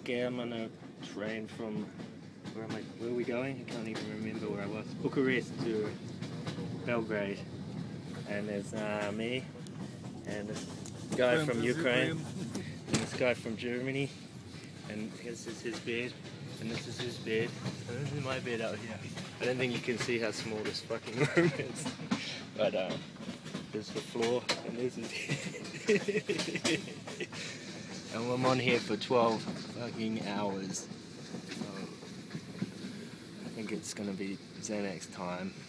okay, I'm on a train from, where are we going? I can't even remember where I was. Bucharest to Belgrade. And there's me, and this guy from Ukraine, and this guy from Germany, and this is his bed, and this is his bed, and this is my bed out here. I don't think you can see how small this fucking room is, but there's the floor, and this is and I'm on here for 12 fucking hours, so I think it's gonna be Xanax time.